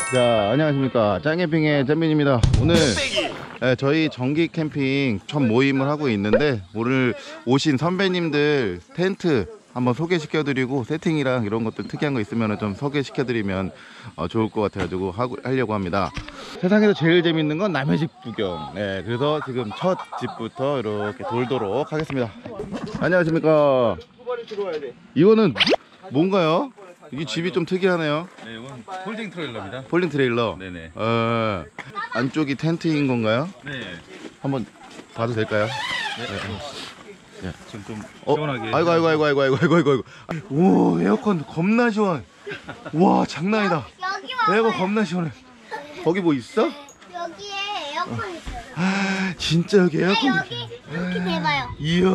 자, 안녕하십니까. 짱캠핑의 잼민입니다. 오늘 저희 정기 캠핑 첫 모임을 하고 있는데, 오늘 오신 선배님들 텐트 한번 소개시켜드리고, 세팅이랑 이런 것들 특이한 거 있으면 좀 소개시켜드리면 좋을 것 같아가지고 하려고 합니다. 세상에서 제일 재밌는 건 남의 집 구경. 네, 그래서 지금 첫 집부터 이렇게 돌도록 하겠습니다. 안녕하십니까. 이거는 뭔가요? 이 집이 좀 특이하네요. 네, 이건 폴딩 트레일러입니다. 폴딩 트레일러. 네네. 안쪽이 텐트인 건가요? 네. 한번 봐도 될까요? 네. 지금 좀 시원하게. 아이고. 오, 에어컨 겁나 시원. 와, 장난 아니다. 여기 와. 에어컨 겁나 시원해. 거기 뭐 있어? 여기에 에어컨 있어요. 아, 진짜 여기 에어컨. 여기 이렇게 대봐요.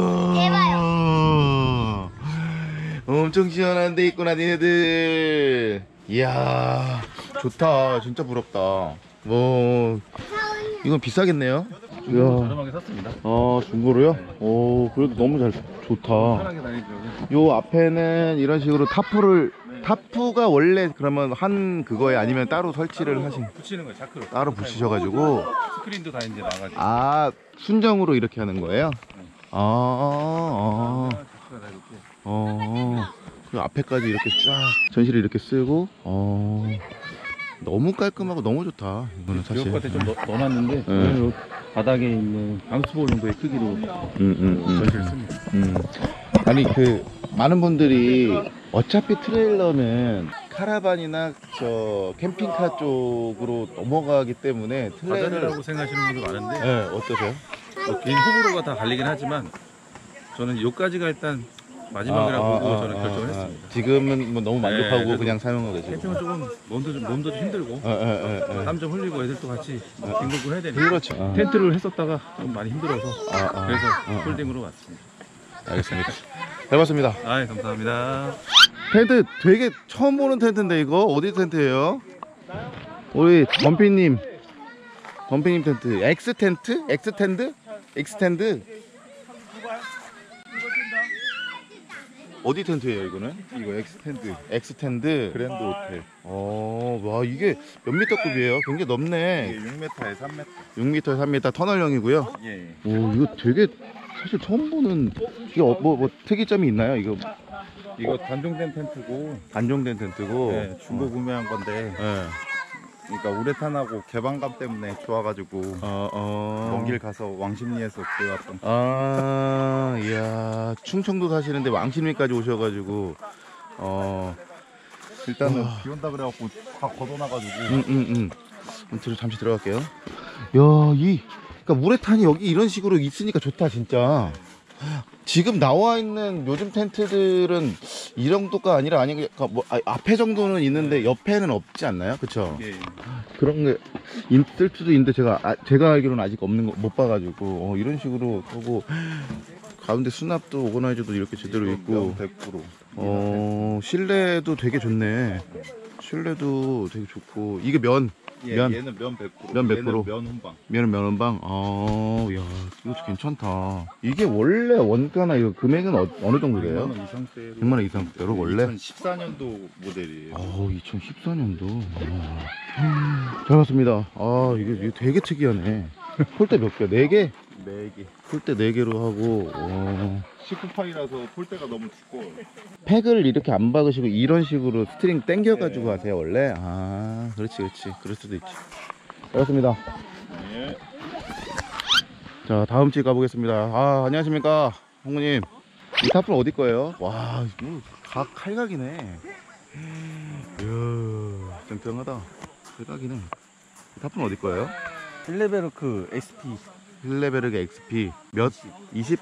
이야. 엄청 시원한 데 있구나, 니네들. 이야, 좋다. 진짜 부럽다. 뭐, 이건 비싸겠네요? 이야. 저렴하게 샀습니다. 중고로요? 오, 그래도 너무 좋다. 편하게 다니죠. 요 앞에는 이런 식으로 타프가 원래 그러면 한 그거에 아니면 따로 설치를 하신, 붙이는 거예요, 자크로. 따로 붙이셔가지고. 스크린도 다 이제 나가지고. 순정으로 이렇게 하는 거예요? 자크가 다 이렇게. 그 앞에까지 이렇게 쫙 전시를 이렇게 쓰고, 너무 깔끔하고 너무 좋다. 이거는 사실. 기업한테 좀 넣어놨는데 네. 바닥에 있는 방수볼 정도의 크기로 전시를 씁니다. 아니, 많은 분들이 어차피 트레일러는 카라반이나 캠핑카 쪽으로 넘어가기 때문에 바닥이라고 생각하시는 분들 많은데 네, 어떠세요? 뭐 개인 호불호가 다 갈리긴 하지만 저는 여기까지가 일단 마지막이라고 보고 저는 결정을 했습니다. 지금은 뭐 너무 만족하고 네, 그냥 사용하고 계시고. 캠핑은 조금 몸도 좀 힘들고 땀 좀 흘리고 애들도 같이 뒹굴고 해야 되는데 그렇죠. 텐트를 했었다가 좀 많이 힘들어서 그래서 폴딩으로 왔습니다. 알겠습니다. 잘 봤습니다. 아, 감사합니다. 텐트 되게 처음 보는 텐트인데, 이거 어디 텐트예요? 우리 범피님 텐트. 엑스텐드? 어디 텐트예요, 이거는? 이거 엑스텐드 그랜드 호텔. 와, 이게 몇 미터급이에요? 굉장히 넓네. 6m에 3m. 6m에 3m 터널형이고요. 예. 오, 이거 되게 사실 처음 보는. 이게 뭐 특이점이 있나요? 이거 단종된 텐트고, 안정된 텐트고. 네, 중고 구매한 건데, 네. 그러니까 우레탄하고 개방감 때문에 좋아가지고 먼 길 가서 왕십리에서 구해왔던. 이야, 충청도 사시는데 왕십리까지 오셔가지고. 일단은 비 온다 그래갖고 다 걷어놔가지고. 잠시 들어갈게요. 야, 그러니까 우레탄이 여기 이런 식으로 있으니까 좋다, 진짜. 지금 나와 있는 요즘 텐트들은 이 정도가 아니라, 그러니까 뭐 앞에 정도는 있는데 옆에는 없지 않나요? 그쵸? 예. 그런 게 있을 수도 있는데 제가 알기로는 아직 없는 거 못 봐가지고 이런 식으로 하고, 가운데 수납도 오거나이저도 이렇게 제대로 있고, 100%. 실내도 되게 좋네. 실내도 되게 좋고, 이게 면. 얘는 면 100%. 면 100%. 얘는 면 혼방. 면원방. 야, 이거 괜찮다. 이게 원래 원가나 이거 금액은 어느 정도 돼요? 100만 원 이상대로. 100만 원 이상대로 원래? 2014년도 모델이에요. 2014년도. 잘 봤습니다. 이게 되게 특이하네. 폴대 몇 개? 4개? 4개. 폴대 4개로 하고. 19파이라서 폴대가 너무 두꺼워요. 팩을 이렇게 안 박으시고 이런 식으로 스트링 당겨가지고 하세요, 원래? 그렇지. 그럴 수도 있지. 알겠습니다. 네. 자, 다음 집 가보겠습니다. 안녕하십니까, 홍구님. 이 타프는 어디 거예요? 와, 이거 칼각이네. 이야, 짱짱하다. 칼각이네. 이 타프는 어디 거예요? 힐레베르크 XP 힐레베르그 XP 몇? 20?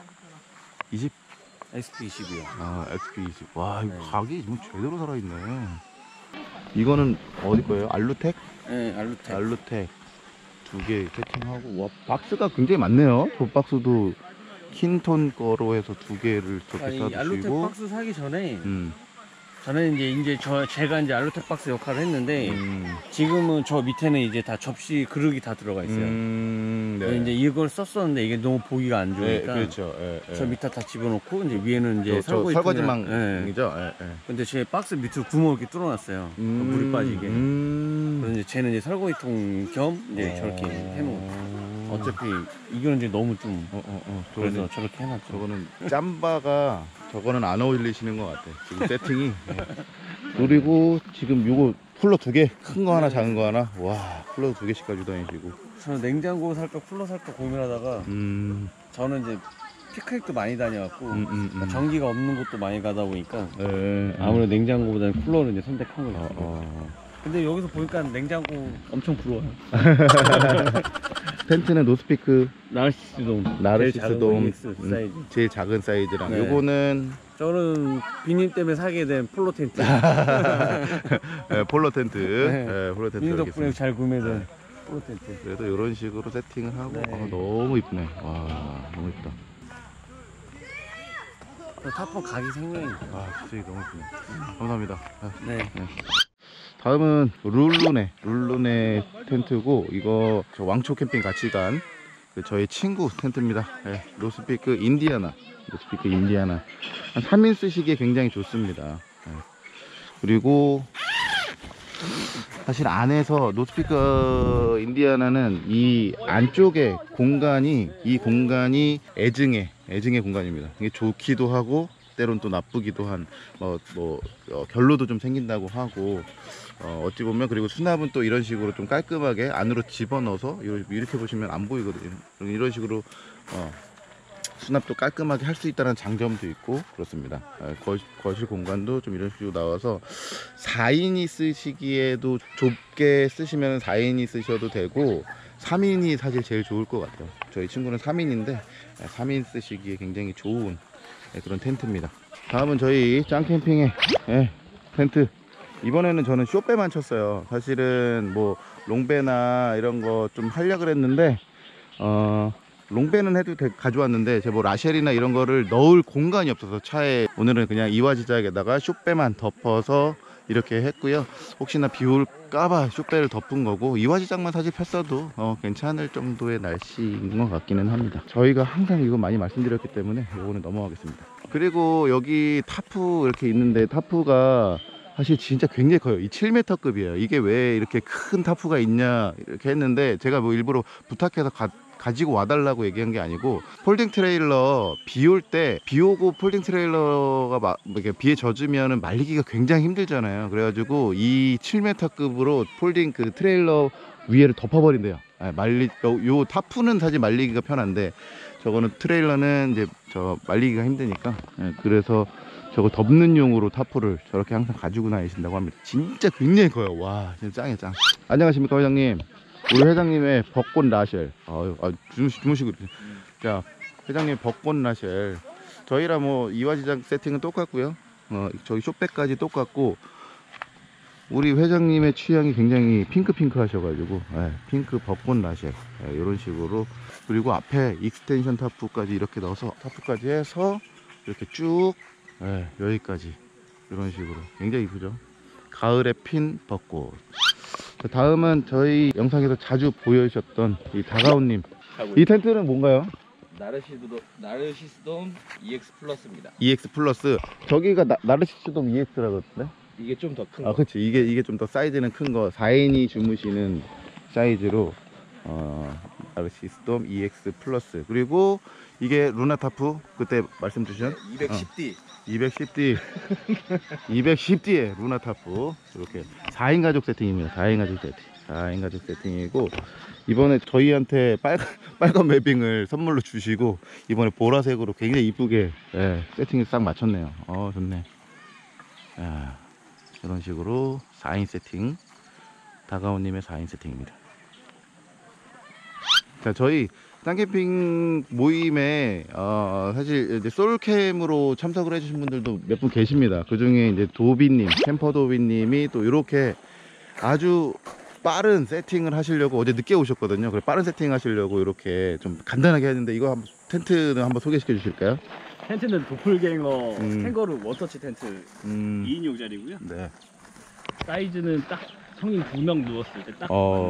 XP20이요. XP 20. 와, 이거 각이 지금 제대로 살아있네. 이거는 어디 거예요? 알루텍? 네, 알루텍. 2개 세팅하고. 와, 박스가 굉장히 많네요. 저 박스도 킨톤 거로 해서 2개를 저렇게 이 알루텍 싸주시고. 박스 사기 전에 저는 제가 이제 알루텍 박스 역할을 했는데 지금은 저 밑에는 이제 다 접시 그릇이 다 들어가 있어요. 네. 이제 이걸 썼었는데 이게 너무 보기가 안 좋으니까 그렇죠. 저 밑에 다 집어넣고 이제 위에는 이제 설거지망이죠. 근데 제 박스 밑으로 구멍을 이렇게 뚫어놨어요. 물이 빠지게. 그래서 이제 이제 쟤는 이제 설거지통 겸 이제 저렇게 해놓은 거. 어차피 이거는 이제 너무 좀 그래서 저렇게 해놨죠. 저거는 짬바가 저거는 안 어울리시는 것 같아. 지금 세팅이. 그리고 지금 요거 쿨러 2개, 큰 거 하나, 작은 거 하나. 와, 쿨러 2개씩 가지고 다니시고. 저는 냉장고 살까 쿨러 살까 고민하다가 저는 이제 피크닉도 많이 다녀갖고 그러니까 전기가 없는 곳도 많이 가다 보니까 아무래도 냉장고보다는 쿨러를 이제 선택한 거예요. 근데 여기서 보니까 냉장고 엄청 부러워요. 텐트는 노스피크 나르시스돔 사이즈. 제일 작은 사이즈. 제일 작은 사이즈랑 네. 요거는 저는 비님 때문에 사게 된 폴로 텐트. 폴로 텐트. 네. 폴로 텐트. 비님 덕분에 알겠습니다. 잘 구매된 폴로 텐트. 그래도 이런 식으로 세팅을 하고 네. 너무 이쁘네. 와, 너무 이쁘다. 타폰 가기 생명이니까. 아, 진짜 너무 이쁘네. 감사합니다. 네. 다음은 룰루네 텐트고, 이거 저 왕초 캠핑 같이 간 저희 친구 텐트입니다. 네, 노스피크 인디아나 한 3인 쓰시기에 굉장히 좋습니다. 네. 그리고 사실 안에서 노스피크 인디아나는 이 안쪽에 공간이 애증의 공간입니다. 이게 좋기도 하고 때론 또 나쁘기도 한 결로도 좀 생긴다고 하고, 어찌 보면 그리고 수납은 또 이런 식으로 좀 깔끔하게 안으로 집어넣어서 이렇게 보시면 안 보이거든요. 이런 식으로 수납도 깔끔하게 할 수 있다는 장점도 있고 그렇습니다. 거실 공간도 좀 이런 식으로 나와서 4인이 쓰시기에도 좁게 쓰시면 4인이 쓰셔도 되고 3인이 사실 제일 좋을 것 같아요. 저희 친구는 3인인데 3인 쓰시기에 굉장히 좋은 그런 텐트입니다. 다음은 저희 짱캠핑의 텐트. 이번에는 저는 쇼배만 쳤어요. 사실은 뭐 롱배나 이런 거 좀 하려고 했는데 롱배는 해도 가져왔는데 제가 뭐 라쉘이나 이런 거를 넣을 공간이 없어서 차에 오늘은 그냥 이화지작에다가 쇼배만 덮어서 이렇게 했고요. 혹시나 비 올까봐 쇼배를 덮은 거고, 이화지작만 사실 폈어도 괜찮을 정도의 날씨인 것 같기는 합니다. 저희가 항상 이거 많이 말씀드렸기 때문에 이거는 넘어가겠습니다. 그리고 여기 타프 이렇게 있는데, 타프가 사실 진짜 굉장히 커요. 이 7m급이에요. 이게 왜 이렇게 큰 타프가 있냐 이렇게 했는데, 제가 뭐 일부러 부탁해서 가지고 와달라고 얘기한 게 아니고, 폴딩 트레일러 비 올 때, 비 오고 폴딩 트레일러가 이렇게 비에 젖으면 말리기가 굉장히 힘들잖아요. 그래가지고 이 7m급으로 폴딩 그 트레일러 위에를 덮어버린대요. 요 타프는 사실 말리기가 편한데, 저거는 트레일러는 이제 말리기가 힘드니까, 그래서 저거 덮는 용으로 타프를 저렇게 항상 가지고 다니신다고 합니다. 진짜 굉장히 커요. 와, 진짜 짱이야, 짱. 안녕하십니까, 회장님. 우리 회장님의 벚꽃 라쉘. 주무시고. 자, 회장님 벚꽃 라쉘. 저희랑 뭐 이화지장 세팅은 똑같고요. 저기 쇼백까지 똑같고, 우리 회장님의 취향이 굉장히 핑크 하셔가지고, 핑크 벚꽃 라쉘. 이런 식으로. 그리고 앞에 익스텐션 타프까지 이렇게 넣어서, 타프까지 해서 이렇게 쭉 여기까지 이런 식으로 굉장히 이쁘죠. 가을에 핀 벚꽃. 다음은 저희 영상에서 자주 보여주셨던 이 다가온님. 이 텐트는 뭔가요? 나르시스돔 EX 플러스입니다. EX 플러스. 저기가 나르시스돔 EX라고 그러던데? 이게 좀 더 큰 거. 그렇지. 이게 좀 더 사이즈는 큰 거. 4인이 주무시는 사이즈로 나르시스돔 EX 플러스. 그리고 이게 루나타프 그때 말씀 주신 210D. 210D 210D의 루나타프. 이렇게 4인 가족 세팅입니다. 4인 가족 세팅이고, 이번에 저희한테 빨간 맵빙을 선물로 주시고, 이번에 보라색으로 굉장히 이쁘게 세팅을 싹 맞췄네요. 좋네. 이런 식으로 4인 세팅, 다가온님의 4인 세팅입니다. 자, 저희 짱캠핑 모임에 사실 이제 솔캠으로 참석을 해주신 분들도 몇 분 계십니다. 그 중에 이제 도비님, 캠퍼 도비님이 또 이렇게 아주 빠른 세팅을 하시려고 어제 늦게 오셨거든요. 그래 빠른 세팅 하시려고 이렇게 좀 간단하게 했는데, 이거 텐트는 한번 소개시켜 주실까요? 텐트는 도플갱어 캥거루 원터치 텐트 2인용짜리고요. 네. 사이즈는 딱 성인 2명 누웠을 때 딱.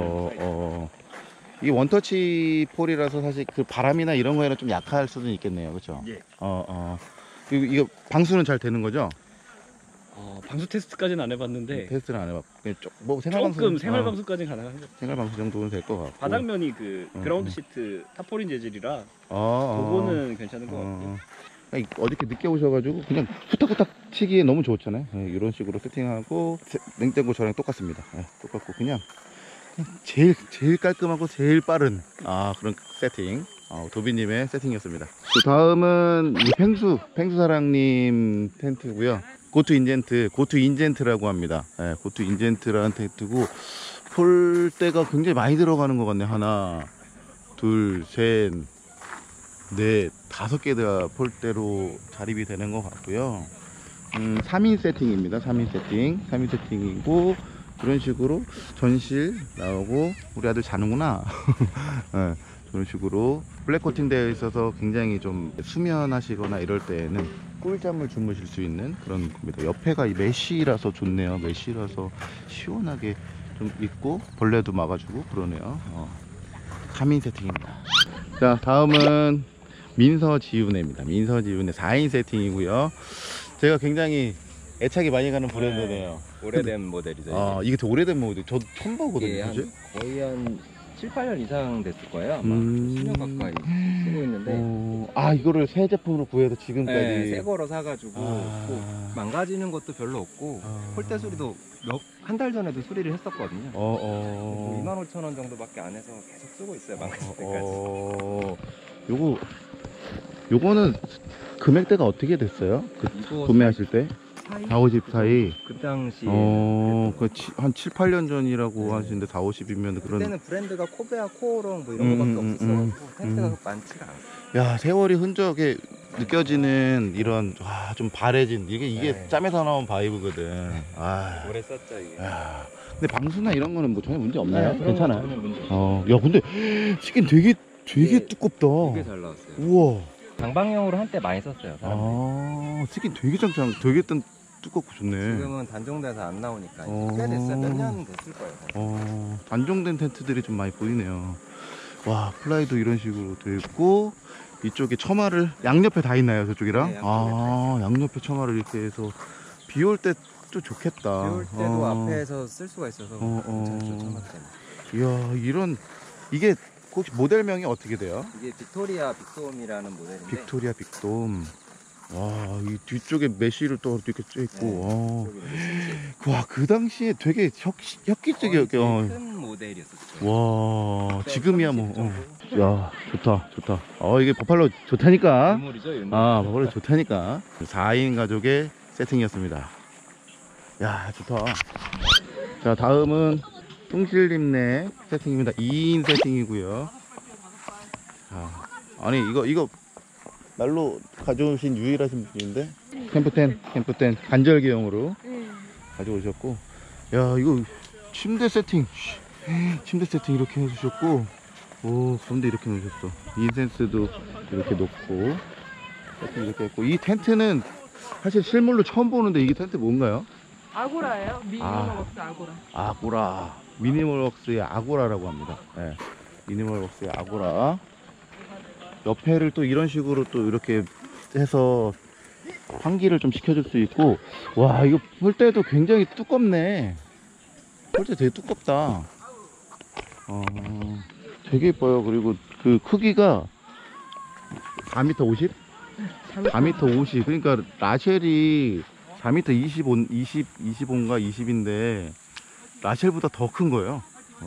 이게 원터치 폴이라서 사실 그 바람이나 이런 거에는 좀 약할 수도 있겠네요. 그렇죠? 예. 그리고 이거 방수는 잘 되는 거죠? 방수 테스트까지는 안 해봤는데 테스트는 안 해봤고 그냥 뭐 생활방수 조금 생활방수까지는 가능한 것 같아요. 생활방수 정도는 될 것 같고. 바닥면이 그 그라운드 시트 타포린 재질이라 아, 그거는 괜찮은 것 같고. 어저께 늦게 오셔가지고 그냥 후딱후딱 치기에 너무 좋잖아요. 이런 식으로 세팅하고 냉장고 저랑 똑같습니다. 똑같고 그냥 제일 깔끔하고 제일 빠른 그런 세팅. 도비님의 세팅이었습니다. 그 다음은 이 펭수사랑님 텐트고요. 고투 인젠트라고 합니다. 고투 인젠트라는 텐트고 폴대가 굉장히 많이 들어가는 것 같네. 하나, 둘, 셋, 넷, 5개 다 폴대로 자립이 되는 것 같고요. 3인 세팅입니다. 3인 세팅이고 그런 식으로 전실 나오고 우리 아들 자는구나. 그런 식으로 블랙 코팅 되어 있어서 굉장히 좀 수면하시거나 이럴 때에는 꿀잠을 주무실 수 있는 그런 겁니다. 옆에가 이 메쉬라서 좋네요. 메쉬라서 시원하게 좀 있고 벌레도 막아주고 그러네요. 3인 세팅입니다. 자, 다음은 민서지훈입니다. 민서지훈의 4인 세팅이고요. 제가 굉장히 애착이 많이 가는 브랜드네요. 오래된 모델이죠. 이게 더 오래된 모델. 저도 처음 보거든요. 이게 그지? 거의 한 7, 8년 이상 됐을 거예요. 아마 10년 가까이 쓰고 있는데 이거를 새 제품으로 구해서 지금까지 새 거로 사가지고 꼭 망가지는 것도 별로 없고 폴대 수리도 한 달 전에도 수리를 했었거든요. 25,000원 정도밖에 안 해서 계속 쓰고 있어요. 망가질 때까지. 요거는 금액대가 어떻게 됐어요? 이거 구매하실 때? 4, 50 사이? 그 당시에 한 7, 8년 전이라고 하시는데 4, 50이면 그런. 그때는 브랜드가 코베아, 코오롱 뭐 이런 거밖에 없었어가지고 텐트가 많지가 않아요. 야, 세월이 흔적에 느껴지는 이런 좀 바래진 이게 짬에서 나온 바이브거든. 오래 썼죠 이게. 근데 방수나 이런 거는 뭐 전혀 문제 없나요? 그런 괜찮아요? 건 전혀 문제 야, 근데 스킨 되게 두껍다. 되게 잘 나왔어요. 우와. 장방용으로 한때 많이 썼어요. 사람들이. 스킨 되게 되게 두껍고 좋네. 지금은 단종돼서 안 나오니까 꽤 됐어요. 몇 년 됐을 거예요. 단종된 텐트들이 좀 많이 보이네요. 와, 플라이도 이런 식으로 돼 있고 이쪽에 처마를 양옆에 다 있나요, 저쪽이랑? 네, 양쪽에 양옆에 처마를 이렇게 해서 비 올 때 또 좋겠다. 비 올 때도 앞에서 쓸 수가 있어서 괜찮죠, 처마 때문에. 이야, 이게 혹시 모델명이 어떻게 돼요? 이게 빅토리아 빅돔이라는 모델인데 빅토리아 빅돔. 와, 이 뒤쪽에 메쉬를 또 이렇게 쬐 있고. 와, 그 당시에 되게 혁기적이었죠. 큰 모델이었었죠. 와, 지금이야 뭐. 야, 좋다. 이게 버팔로 좋다니까. 유물이죠, 유물. 버팔로 좋다니까. 4인 가족의 세팅이었습니다. 야, 좋다. 자, 다음은 뚱실님네 세팅입니다. 2인 세팅이고요. 아니 이거 날로 가져오신 유일하신 분인데 캠프텐 간절기용으로 가져오셨고, 야, 이거 침대 세팅 이렇게 해주셨고, 가운데 이렇게 놓으셨어. 인센스도 이렇게 놓고 세팅 이렇게 했고, 이 텐트는 사실 실물로 처음 보는데 이게 텐트 뭔가요? 아고라예요. 미니멀웍스 아고라. 아고라. 미니멀웍스의 아고라라고 합니다. 미니멀웍스의 아고라. 옆에를 또 이런 식으로 또 이렇게 해서 환기를 좀 시켜줄 수 있고. 와, 이거 폴대도 굉장히 두껍네. 폴대 되게 두껍다. 되게 예뻐요. 그리고 그 크기가 4m 50? 4m 50. 그러니까 라쉘이 4m 25인가 20인데 라쉘보다 더 큰 거예요.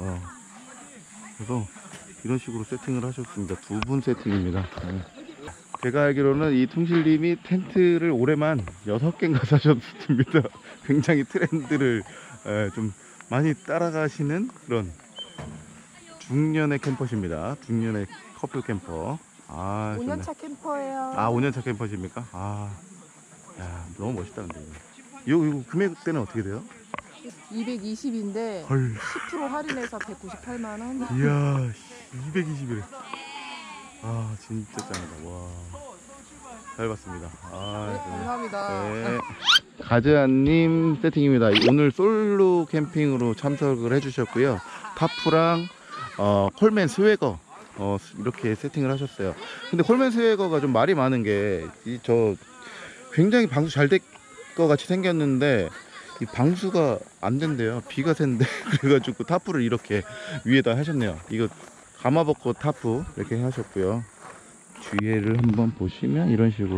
그래서 이런 식으로 세팅을 하셨습니다. 2분 세팅입니다. 제가 알기로는 이 퉁실님이 텐트를 올해만 6개인가 사셨습니다. 굉장히 트렌드를 좀 많이 따라가시는 그런 중년의 캠퍼십니다. 중년의 커플 캠퍼. 5년차 캠퍼예요. 5년차 캠퍼십니까? 야, 너무 멋있다. 근데 이거 금액대는 어떻게 돼요? 220인데 헐. 10% 할인해서 198만 원. 이야, 220일. 진짜 짱이다. 와, 잘 봤습니다. 네, 감사합니다. 네. 가즈아님 세팅입니다. 오늘 솔로 캠핑으로 참석을 해주셨고요. 타프랑 콜맨 스웨거 이렇게 세팅을 하셨어요. 근데 콜맨 스웨거가 좀 말이 많은 게 저 굉장히 방수 잘 될 것 같이 생겼는데 이 방수가 안 된대요. 비가 샌데 그래가지고 타프를 이렇게 위에다 하셨네요. 이거 가마벗고 타프 이렇게 하셨고요. 뒤에를 한번 보시면 이런 식으로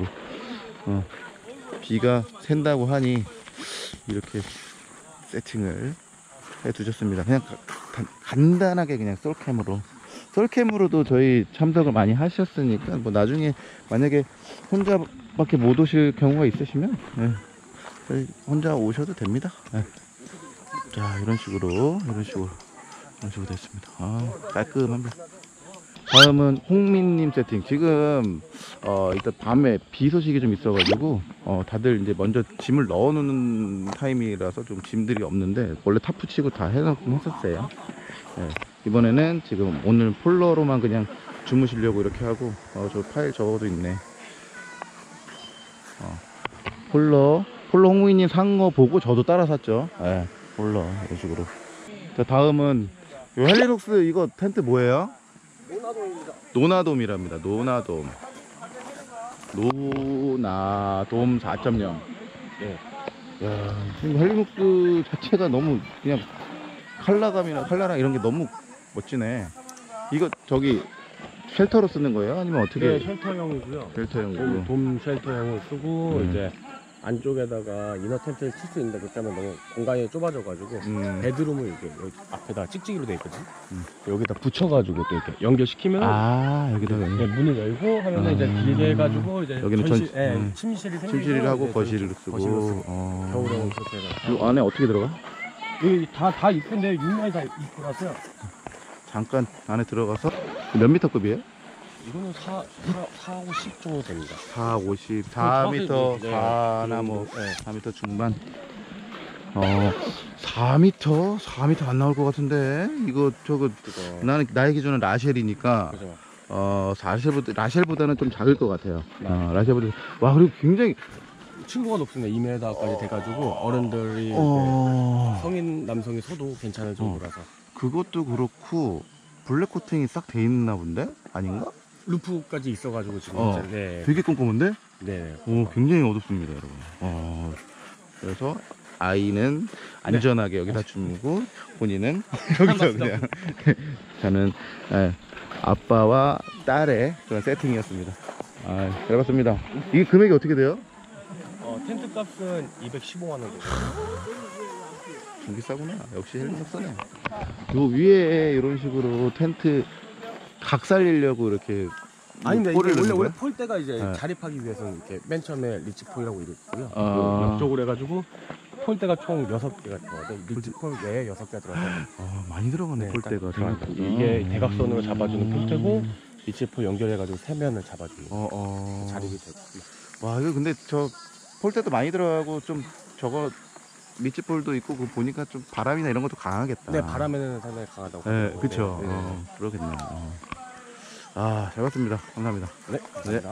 비가 샌다고 하니 이렇게 세팅을 해 두셨습니다. 그냥 간단하게 그냥 솔캠으로도 저희 참석을 많이 하셨으니까 뭐 나중에 만약에 혼자밖에 못 오실 경우가 있으시면 저희 혼자 오셔도 됩니다. 자, 이런 식으로 됐습니다. 깔끔합니다. 다음은 홍민님 세팅. 지금 일단 밤에 비 소식이 좀 있어가지고 다들 이제 먼저 짐을 넣어놓는 타임이라서 좀 짐들이 없는데 원래 타프 치고 다 해놓긴 했었어요. 이번에는 지금 오늘 폴러로만 그냥 주무시려고 이렇게 하고 저 파일 적어도 있네. 폴러 홍무이님 산 거 보고 저도 따라 샀죠. 폴러 이런 식으로. 자, 다음은 요 헬리녹스 이거 텐트 뭐예요? 노나돔이랍니다. 노나돔 4.0. 야, 지금 헬리녹스 자체가 너무 그냥 칼라랑 이런 게 너무 멋지네. 이거 저기 쉘터로 쓰는 거예요? 아니면 어떻게? 네, 쉘터형이고요. 쉘터형이고. 돔 쉘터형을 쓰고 이제 안쪽에다가 이너 텐트를 칠 수 있는데 그때는 너무 공간이 좁아져가지고 베드룸을 이렇게 여기 앞에다 찍찍이로 돼 있거든. 여기다 붙여가지고 또 이렇게 연결시키면 여기다가 문을 열고 하면은 이제 길게 해가지고 이제 여기는 침실이 생기고 침실을 하고 이제 거실을 쓰고. 겨울에는 그렇게 해서 이 안에 어떻게 들어가? 여기 다 이쁜데 유명히 다 이쁘라서요. 잠깐 안에 들어가서 몇 미터급이에요? 이거는 4, 50 정도 됩니다. 4, 50, 4m, 네, 4나 뭐 4m 중반. 4m 안 나올 것 같은데 이거 나는 나의 기준은 라쉘이니까 그죠. 라쉘보다는 좀 작을 것 같아요. 라쉘보다 와 그리고 굉장히 층고가 높습니다. 2m까지 돼가지고 어른들이 성인 남성이 서도 괜찮을 정도라서. 그것도 그렇고 블랙 코팅이 싹 돼 있나 본데? 아닌가? 루프까지 있어가지고 지금 이제, 되게 꼼꼼한데? 네. 굉장히 어둡습니다, 여러분. 그래서 아이는 안전하게 여기다 주무고 본인은 여기서 그냥 저는 아빠와 딸의 그런 세팅이었습니다. 잘 봤습니다. 이게 금액이 어떻게 돼요? 텐트 값은 215만 원 정도. 좀 비싸구나. 역시 헬리녹스네. 요 위에 이런 식으로 텐트 각 살리려고 이렇게 아닙니다. 폴을 이게 넣는 원래 거야? 폴대가 이제 네. 자립하기 위해서는 이렇게 맨 처음에 리치폴이라고 이랬고요. 옆쪽으로 해가지고 폴대가 총 6개가 들어가요. 리치폴 외에 6개가 들어가요. 많이 들어가네, 폴대가. 생각보다. 이게 대각선으로 잡아주는 폴대고 리치폴 연결해가지고 세면을 잡아주는 자립이 되고. 와, 이거 근데 저 폴대도 많이 들어가고 좀 저거 미치폴도 있고 그거 보니까 좀 바람이나 이런 것도 강하겠다. 네, 바람에는 상당히 강하다고. 네, 그쵸. 네. 그러겠네요. 잘 봤습니다. 감사합니다. 네, 감사합니다.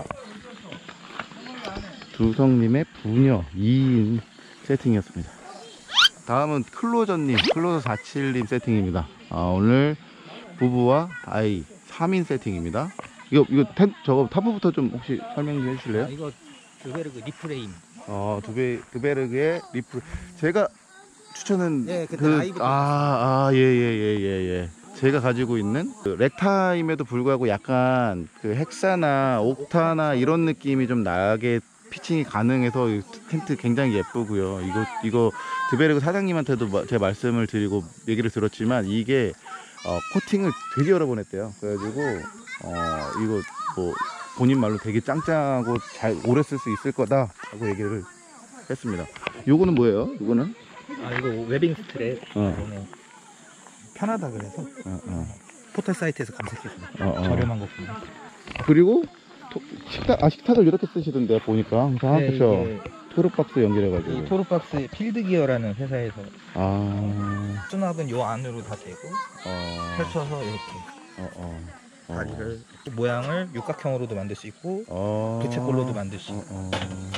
두성님의 부녀 2인 세팅이었습니다. 다음은 클로저님, 클로저47님 세팅입니다. 오늘 부부와 아이 3인 세팅입니다. 이거 저거 타프부터 좀 혹시 설명 좀 해주실래요? 이거 드베르그 리프레임. 드베르그의 리프. 제가 추천은 그때 라이브 예. 제가 가지고 있는 그 렉타임에도 불구하고 약간 그 헥사나 옥타나 이런 느낌이 좀 나게 피칭이 가능해서 이 텐트 굉장히 예쁘고요. 이거 드베르그 사장님한테도 제가 말씀을 드리고 얘기를 들었지만 이게 코팅을 되게 여러 번 했대요. 그래가지고 이거 뭐 본인 말로 되게 짱짱하고 잘 오래 쓸 수 있을 거다 하고 얘기를 했습니다. 요거는 뭐예요? 이거는? 이거 웨빙 스트랩. 이거는 편하다 그래서 포털 사이트에서 검색해서 저렴한 거 보면. 그리고 식탁을 이렇게 쓰시던데 보니까 항상. 네, 그렇죠. 토르박스 연결해가지고. 이 토르박스 필드기어라는 회사에서 수납은 요 안으로 다 되고 펼쳐서 이렇게 다리를 모양을 육각형으로도 만들 수 있고 부채꼴로도 만들 수 있고.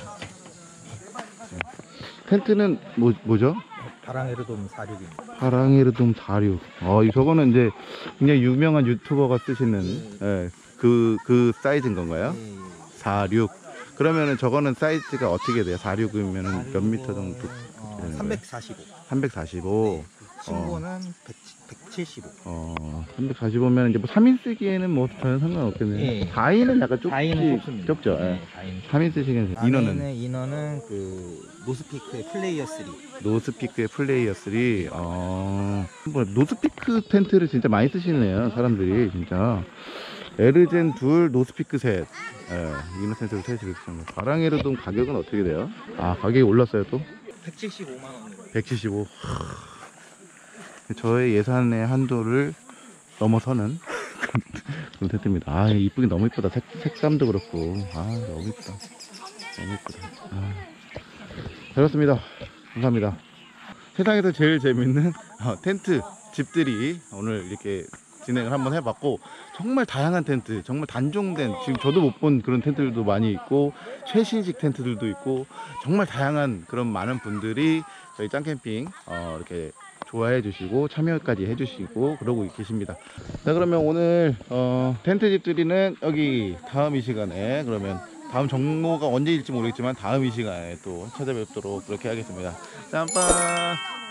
텐트는 뭐죠? 바랑에르돔 46입니다. 바랑에르돔 46. 저거는 이제 굉장히 유명한 유튜버가 쓰시는 그 사이즈인 건가요? 46. 그러면은 저거는 사이즈가 어떻게 돼요? 46이면은 몇 미터 정도? 되는 거예요? 345. 345. 신고는 175. 345면 이제 뭐 3인 쓰기에는 뭐 전혀 상관없겠네요. 예. 4인은 약간 4인은 좁습니다. 좁죠. 예. 네, 4인. 3인 쓰시기에는 인원은 그 노스피크의 플레이어 3. 노스피크의 플레이어 3. 뭐 노스피크 텐트를 진짜 많이 쓰시네요, 사람들이 진짜. 에르젠 2, 노스피크 셋. 예, 이너 텐트를 셋 이렇게 쓰는 거. 바랑에르돈 가격은 어떻게 돼요? 아, 가격이 올랐어요 또? 175만 원으로. 175. 저의 예산의 한도를 넘어서는 그런 텐트입니다. 아, 이쁘긴 너무 이쁘다. 색감도 그렇고. 아, 너무 이쁘다. 너무 이쁘다. 잘 봤습니다. 감사합니다. 세상에서 제일 재밌는 텐트 집들이 오늘 이렇게 진행을 한번 해봤고, 정말 다양한 텐트, 정말 단종된, 지금 저도 못 본 그런 텐트들도 많이 있고, 최신식 텐트들도 있고, 정말 다양한 그런 많은 분들이 저희 짱캠핑 이렇게 좋아해 주시고 참여까지 해 주시고 그러고 계십니다. 자, 그러면 오늘 텐트 집들이는 여기 다음 이 시간에, 그러면 다음 정모가 언제일지 모르겠지만 다음 이 시간에 또 찾아뵙도록 그렇게 하겠습니다. 짬빠.